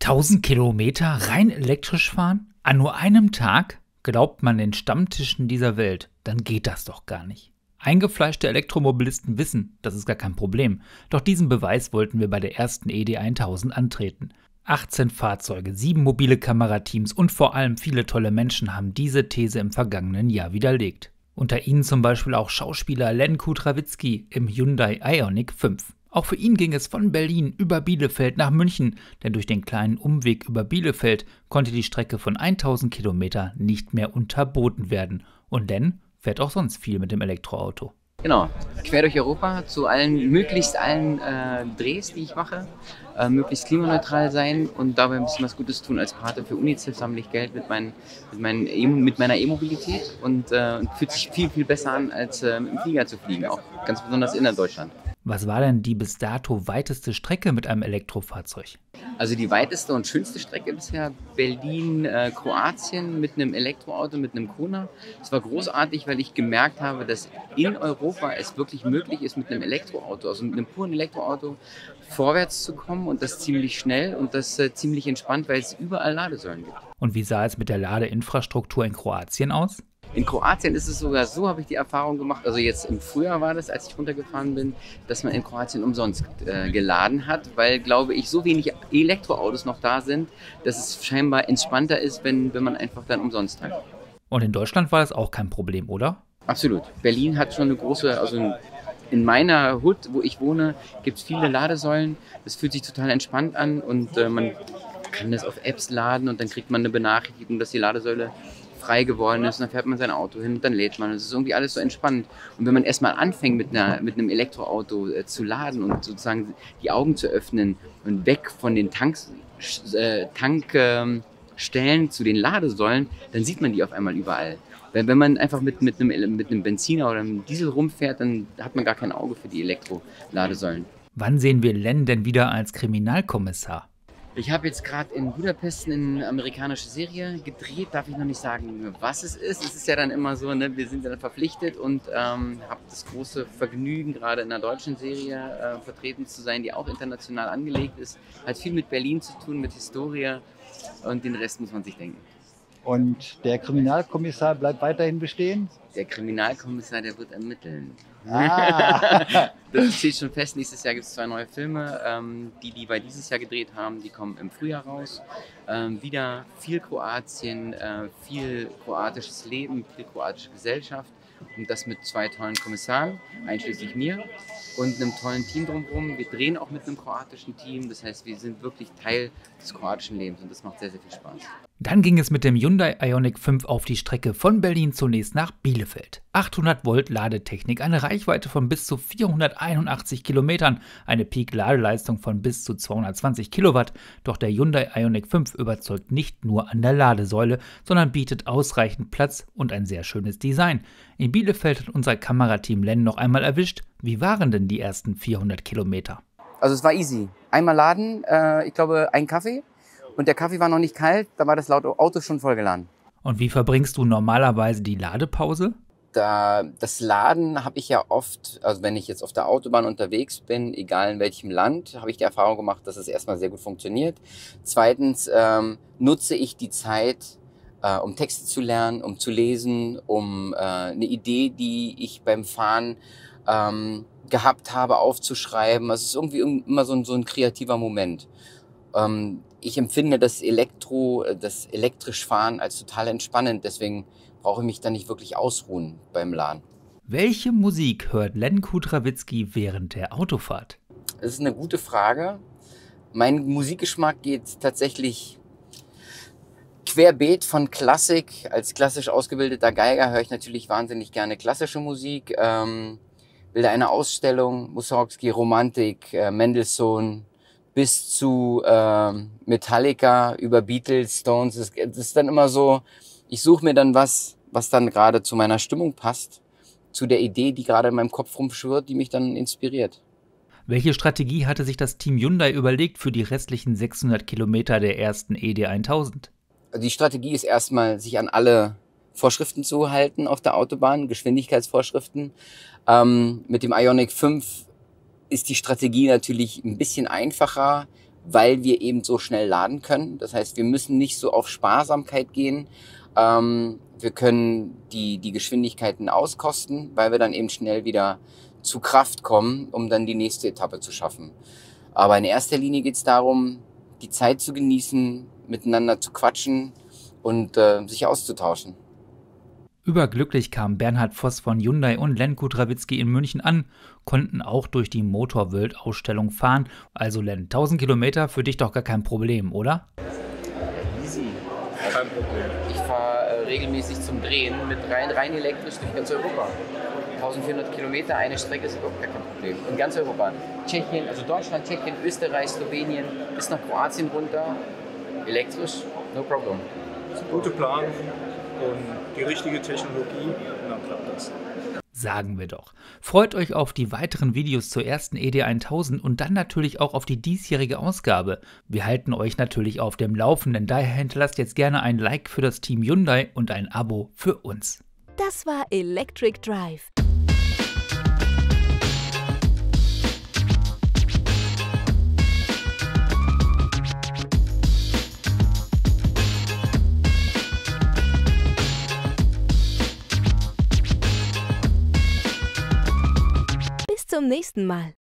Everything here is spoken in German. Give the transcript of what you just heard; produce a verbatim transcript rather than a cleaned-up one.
tausend Kilometer rein elektrisch fahren? An nur einem Tag? Glaubt man den Stammtischen dieser Welt, dann geht das doch gar nicht. Eingefleischte Elektromobilisten wissen, das ist gar kein Problem. Doch diesen Beweis wollten wir bei der ersten E D tausend antreten. achtzehn Fahrzeuge, sieben mobile Kamerateams und vor allem viele tolle Menschen haben diese These im vergangenen Jahr widerlegt. Unter ihnen zum Beispiel auch Schauspieler Len Kutrawicki im Hyundai Ioniq fünf. Auch für ihn ging es von Berlin über Bielefeld nach München, denn durch den kleinen Umweg über Bielefeld konnte die Strecke von tausend Kilometer nicht mehr unterboten werden. Und Len fährt auch sonst viel mit dem Elektroauto. Genau, quer durch Europa, zu allen, möglichst allen äh, Drehs, die ich mache, äh, möglichst klimaneutral sein und dabei ein bisschen was Gutes tun. Als Pate für UNICEF sammle ich Geld mit, mein, mit, meinen e mit meiner E-Mobilität und äh, fühlt sich viel, viel besser an, als äh, mit dem Flieger zu fliegen, auch ganz besonders innerdeutschland. Was war denn die bis dato weiteste Strecke mit einem Elektrofahrzeug? Also die weiteste und schönste Strecke bisher Berlin-Kroatien äh, mit einem Elektroauto, mit einem Kona. Es war großartig, weil ich gemerkt habe, dass in Europa es wirklich möglich ist, mit einem Elektroauto, also mit einem puren Elektroauto, vorwärts zu kommen und das ziemlich schnell und das äh, ziemlich entspannt, weil es überall Ladesäulen gibt. Und wie sah es mit der Ladeinfrastruktur in Kroatien aus? In Kroatien ist es sogar so, habe ich die Erfahrung gemacht, also jetzt im Frühjahr war das, als ich runtergefahren bin, dass man in Kroatien umsonst äh, geladen hat, weil, glaube ich, so wenig Elektroautos noch da sind, dass es scheinbar entspannter ist, wenn, wenn man einfach dann umsonst tankt. Und in Deutschland war das auch kein Problem, oder? Absolut. Berlin hat schon eine große, also in meiner Hut, wo ich wohne, gibt es viele Ladesäulen. Das fühlt sich total entspannt an und äh, man kann das auf Apps laden und dann kriegt man eine Benachrichtigung, dass die Ladesäule frei geworden ist und dann fährt man sein Auto hin und dann lädt man. Es ist irgendwie alles so entspannt. Und wenn man erstmal anfängt mit, einer, mit einem Elektroauto äh, zu laden und sozusagen die Augen zu öffnen und weg von den Tanks, äh, Tankstellen äh, zu den Ladesäulen, dann sieht man die auf einmal überall. Weil wenn man einfach mit, mit, einem, mit einem Benziner oder einem Diesel rumfährt, dann hat man gar kein Auge für die Elektroladesäulen. Wann sehen wir Len denn wieder als Kriminalkommissar? Ich habe jetzt gerade in Budapest eine amerikanische Serie gedreht, darf ich noch nicht sagen, was es ist. Es ist ja dann immer so, ne, wir sind ja dann verpflichtet und ähm, habe das große Vergnügen, gerade in einer deutschen Serie äh, vertreten zu sein, die auch international angelegt ist. Hat viel mit Berlin zu tun, mit Historie und den Rest muss man sich denken. Und der Kriminalkommissar bleibt weiterhin bestehen? Der Kriminalkommissar, der wird ermitteln. Ah. Das steht schon fest. Nächstes Jahr gibt es zwei neue Filme. Ähm, die, die wir dieses Jahr gedreht haben, die kommen im Frühjahr raus. Ähm, wieder viel Kroatien, äh, viel kroatisches Leben, viel kroatische Gesellschaft. Und das mit zwei tollen Kommissaren, einschließlich mir, und einem tollen Team drumherum. Wir drehen auch mit einem kroatischen Team. Das heißt, wir sind wirklich Teil des kroatischen Lebens und das macht sehr, sehr viel Spaß. Dann ging es mit dem Hyundai Ioniq fünf auf die Strecke von Berlin zunächst nach Bielefeld. achthundert Volt Ladetechnik, eine Reichweite von bis zu vierhunderteinundachtzig Kilometern, eine Peak-Ladeleistung von bis zu zweihundertzwanzig Kilowatt. Doch der Hyundai Ioniq fünf überzeugt nicht nur an der Ladesäule, sondern bietet ausreichend Platz und ein sehr schönes Design. In Bielefeld hat unser Kamerateam Len noch einmal erwischt. Wie waren denn die ersten vierhundert Kilometer? Also es war easy. Einmal laden, äh, ich glaube ein Kaffee. Und der Kaffee war noch nicht kalt, da war das Auto schon vollgeladen. Und wie verbringst du normalerweise die Ladepause? Da, das Laden habe ich ja oft, also wenn ich jetzt auf der Autobahn unterwegs bin, egal in welchem Land, habe ich die Erfahrung gemacht, dass es erstmal sehr gut funktioniert. Zweitens ähm, nutze ich die Zeit, äh, um Texte zu lernen, um zu lesen, um äh, eine Idee, die ich beim Fahren ähm, gehabt habe, aufzuschreiben. Also es ist irgendwie immer so ein, so ein kreativer Moment. Ähm, Ich empfinde das Elektro, das elektrisch Fahren als total entspannend, deswegen brauche ich mich da nicht wirklich ausruhen beim Laden. Welche Musik hört Len Kutrawicki während der Autofahrt? Das ist eine gute Frage. Mein Musikgeschmack geht tatsächlich querbeet von Klassik. Als klassisch ausgebildeter Geiger höre ich natürlich wahnsinnig gerne klassische Musik. Ähm, bilde eine Ausstellung, Mussorgsky, Romantik, äh, Mendelssohn, bis zu äh, Metallica, über Beatles, Stones. Das, das ist dann immer so, ich suche mir dann was, was dann gerade zu meiner Stimmung passt, zu der Idee, die gerade in meinem Kopf rumschwirrt, die mich dann inspiriert. Welche Strategie hatte sich das Team Hyundai überlegt für die restlichen sechshundert Kilometer der ersten E D tausend? Die Strategie ist erstmal, sich an alle Vorschriften zu halten auf der Autobahn, Geschwindigkeitsvorschriften. Ähm, mit dem Ioniq fünf ist die Strategie natürlich ein bisschen einfacher, weil wir eben so schnell laden können. Das heißt, wir müssen nicht so auf Sparsamkeit gehen. Ähm, wir können die, die Geschwindigkeiten auskosten, weil wir dann eben schnell wieder zu Kraft kommen, um dann die nächste Etappe zu schaffen. Aber in erster Linie geht es darum, die Zeit zu genießen, miteinander zu quatschen und äh, sich auszutauschen. Überglücklich kamen Bernhard Voss von Hyundai und Len Kudrawitzki in München an, konnten auch durch die Motorworld-Ausstellung fahren. Also Len, tausend Kilometer für dich doch gar kein Problem, oder? Easy. Kein Problem. Ich fahre äh, regelmäßig zum Drehen mit rein, rein elektrisch durch ganz Europa. eintausendvierhundert Kilometer, eine Strecke ist überhaupt gar kein Problem. In ganz Europa. Tschechien, also Deutschland, Tschechien, Österreich, Slowenien, bis nach Kroatien runter. Elektrisch, no problem. Gute Planung und die richtige Technologie, und dann klappt das. Sagen wir doch. Freut euch auf die weiteren Videos zur ersten E D tausend und dann natürlich auch auf die diesjährige Ausgabe. Wir halten euch natürlich auf dem Laufenden, daher hinterlasst jetzt gerne ein Like für das Team Hyundai und ein Abo für uns. Das war Electric Drive. Bis zum nächsten Mal.